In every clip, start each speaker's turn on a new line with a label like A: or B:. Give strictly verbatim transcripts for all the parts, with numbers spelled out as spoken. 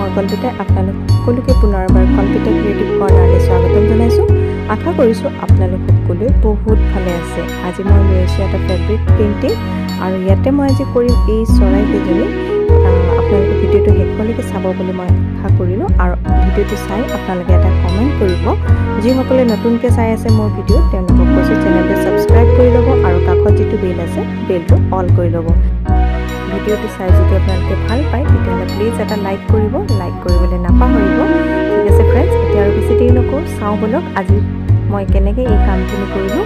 A: মই কল্পিতা আপোনালোক সকলোকে পুনৰবাৰ কল্পিতা ক্ৰিয়েটিভ কৰ্ণাৰলৈ স্বাগতম জনাইছোঁ আশা কৰিছোঁ আপোনালোক সকলোৱে বহুত ভালে আছে আজি মই লৈ আহিছোঁ এটা ফেব্ৰিক পেইণ্টিং আৰু ইয়াতে মই আজি কৰিম এই চৰাইকেইজনী আপোনালোকে ভিডিঅ'টো শেষলৈকে চাব বুলি মই আশা কৰিলোঁ আৰু ভিডিঅ'টো চাই আপোনালোকে এটা কমেণ্ট কৰিব যিসকলে নতুনকৈ চাই আছে মোৰ ভিডিঅ' তেওঁলোকক কৈছোঁ চেনেলটো ছাবস্ক্ৰাইব কৰি ল'ব আৰু কাষত যিটো বেল আছে বেলটো অল কৰি ল'ব ভিডিঅ'টো চাই যদি আপোনালোকে ভাল পায় তেতিয়াহ'লে প্লিজ এটা লাইক কৰিব লাইক কৰিবলৈ নাপাহৰিব ঠিক আছে ফ্ৰেণ্ডছ এতিয়া আৰু বেছি দেৰি নকৰোঁ চাওঁ বলক আজি মই কেনেকৈ এই কামখিনি কৰিলোঁ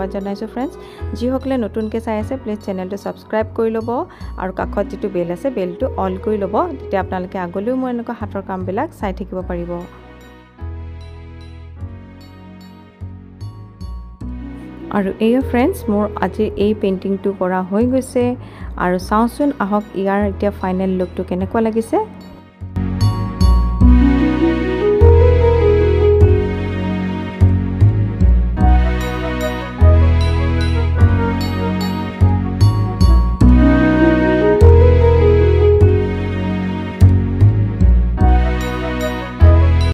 A: ধন্যবাদ জনাইছোঁ ফ্ৰেণ্ডছ যিসকলে নতুনকৈ চাই আছে প্লিজ চেনেলটো ছাবস্ক্ৰাইব কৰি ল'ব আৰু কাষত যিটো বেল আছে বেলটো অল কৰি ল'ব তেতিয়া আপোনালোকে আগলৈও মোৰ এনেকুৱা হাতৰ কামবিলাক চাই থাকিব পাৰিব আৰু এই ফ্ৰেণ্ডছ মোৰ আজি এই পেইন্টিংটো কৰা হৈ গৈছে আৰু চাওঁচোন আহক ইয়াৰ এতিয়া ফাইনেল লুকটো কেনেকুৱা লাগিছে